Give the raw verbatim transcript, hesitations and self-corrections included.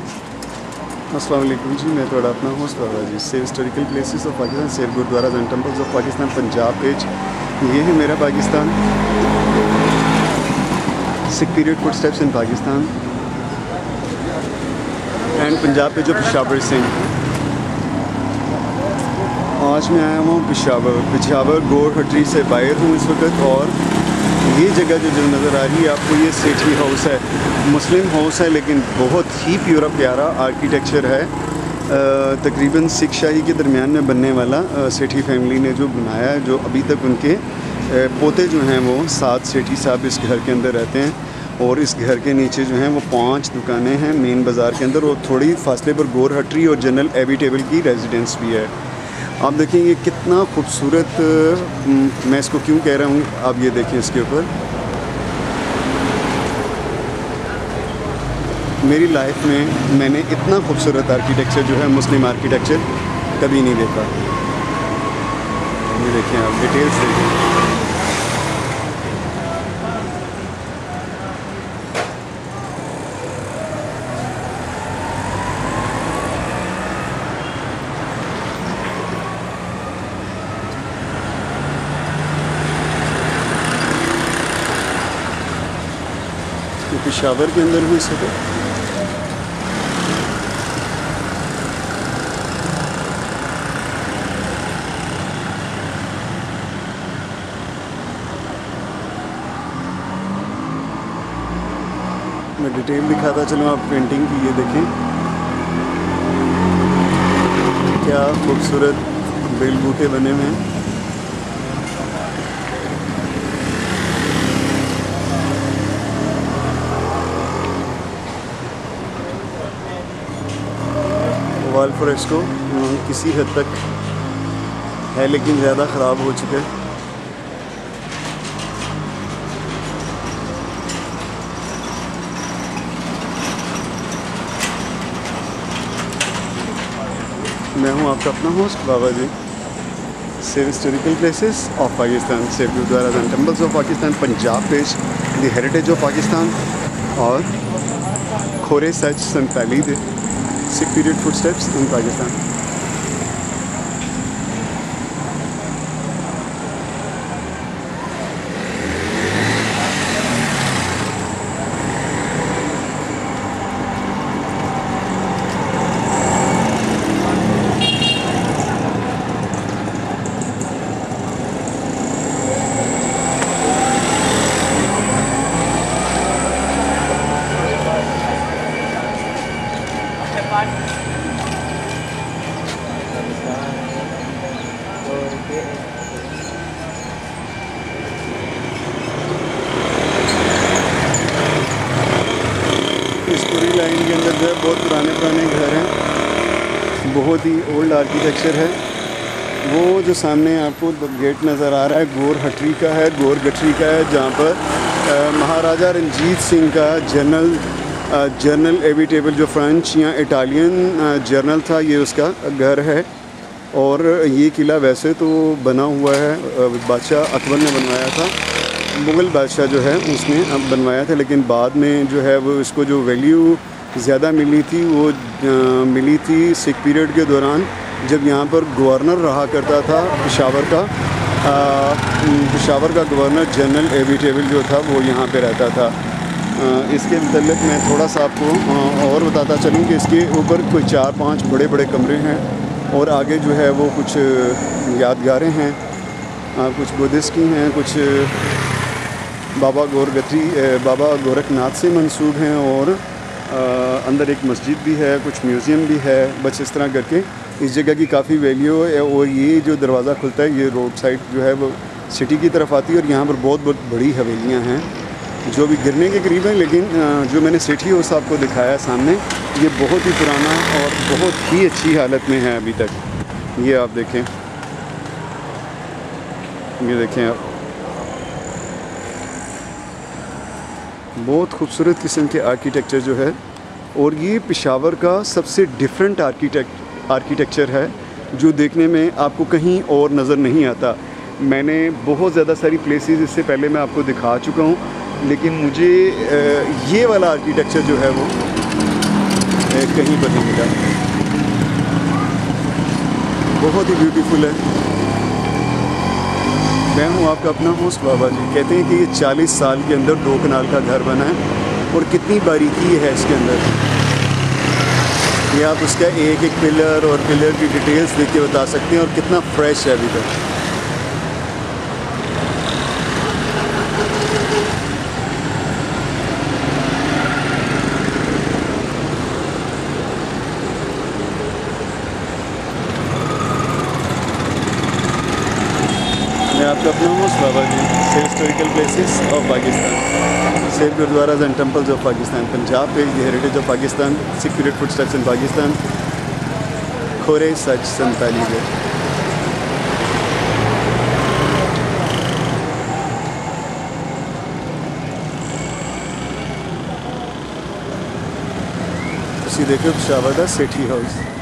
अस्सलाम वालेकुम जी, मैं थोड़ा अपना host Baba ji. Save historical places of Pakistan, save gurdwaras and temples of Pakistan, Punjab page. ये है मेरा Pakistan. Sikh period footsteps in Pakistan and Punjab पे जो पेशावर सिंह। आज मैं आया हूँ पेशावर पेशावर गोर हटरी से बाहर हूँ इस वक्त। और ये जगह जो जो नज़र आ रही है आपको, ये सेठी हाउस है, मुस्लिम हाउस है लेकिन बहुत ही प्यारा प्यारा आर्किटेक्चर है। तकरीबन सिख शाही के दरमियान में बनने वाला सेठी फैमिली ने जो बनाया है, जो अभी तक उनके आ, पोते जो हैं वो सात सेठी साहब इस घर के अंदर रहते हैं। और इस घर के नीचे जो हैं वो पांच दुकानें हैं मेन बाज़ार के अंदर, और थोड़ी फासले पर गोर हटरी और जनरल एविटेबल की रेजिडेंस भी है। आप देखें ये कितना खूबसूरत, मैं इसको क्यों कह रहा हूँ आप ये देखें इसके ऊपर। मेरी लाइफ में मैंने इतना खूबसूरत आर्किटेक्चर जो है मुस्लिम आर्किटेक्चर कभी नहीं देखा। ये देखें आप, डिटेल्स देखें। पेशावर के अंदर हुई सके। मैं डिटेल दिखाता चलूँ आप पेंटिंग की। ये देखें क्या खूबसूरत बेल बूटे बने हुए हैं। वाल फ्रेस्को किसी हद तक है लेकिन ज़्यादा ख़राब हो चुके हैं। मैं हूं आपका अपना host Baba ji. Save historical places of Pakistan, save gurdwaras and temples of Pakistan, Punjab page, the heritage of Pakistan और खोरे सच संताली दे Sikh period footsteps in Pakistan. इस पूरी लाइन के अंदर जो है बहुत पुराने पुराने घर हैं, बहुत ही ओल्ड आर्किटेक्चर है। वो जो सामने आपको गेट नज़र आ रहा है गोर हटरी का है, गोर गठरी का है, जहाँ पर आ, महाराजा रंजीत सिंह का जनरल जनरल एविटेबल जो फ्रेंच या इटालियन जर्नल था, ये उसका घर है। और ये किला वैसे तो बना हुआ है, बादशाह अकबर ने बनवाया था, मुग़ल बादशाह जो है उसने अब बनवाया था, लेकिन बाद में जो है वो इसको जो वैल्यू ज़्यादा मिली थी वो आ, मिली थी सिख पीरियड के दौरान, जब यहाँ पर गवर्नर रहा करता था पेशावर का पेशावर का गवर्नर जनरल एविटेबल जो था वो यहाँ पे रहता था। आ, इसके मतलब मैं थोड़ा सा आपको आ, और बताता चलूँ कि इसके ऊपर कोई चार पांच बड़े बड़े कमरे हैं और आगे जो है वो कुछ यादगारें हैं, आ, कुछ बुद्धिस्ट की हैं, कुछ बाबा गोरगथरी बाबा गोरखनाथ से मंसूब हैं, और आ, अंदर एक मस्जिद भी है, कुछ म्यूज़ियम भी है। बस इस तरह करके इस जगह की काफ़ी वैल्यू है। और ये जो दरवाज़ा खुलता है ये रोड साइड जो है वो सिटी की तरफ आती है, और यहाँ पर बहुत बहुत बड़ी हवेलियाँ हैं जो भी गिरने के करीब हैं, लेकिन जो मैंने सेठी हाउस आपको दिखाया सामने, ये बहुत ही पुराना और बहुत ही अच्छी हालत में है अभी तक। ये आप देखें, ये देखें आप, बहुत खूबसूरत किस्म के आर्किटेक्चर जो है। और ये पेशावर का सबसे डिफरेंट आर्किटेक्ट आर्किटेक्चर है जो देखने में आपको कहीं और नज़र नहीं आता। मैंने बहुत ज़्यादा सारी प्लेसेस इससे पहले मैं आपको दिखा चुका हूँ, लेकिन मुझे ये वाला आर्किटेक्चर जो है वो कहीं पर नहीं मिला। बहुत ही ब्यूटीफुल है। मैं हूँ आपका अपना होस्ट बाबा जी। कहते हैं कि ये चालीस साल के अंदर दो कनाल का घर बना है और कितनी बारीकी है इसके अंदर। ये आप उसका एक एक पिलर और पिलर की डिटेल्स देख के बता सकते हैं और कितना फ्रेश है अभी तक। मैं आपका अपना host Baba ji. Save historical places of Pakistan, safe gurdwaras and temples of Pakistan, Punjab page the heritage of Pakistan, सिक्योरेट फुटस्टेप्स इन पाकिस्तान, खोरे सच संताली है। ਤੁਸੀਂ ਦੇਖੋ पेशावर का सेठी हाउस।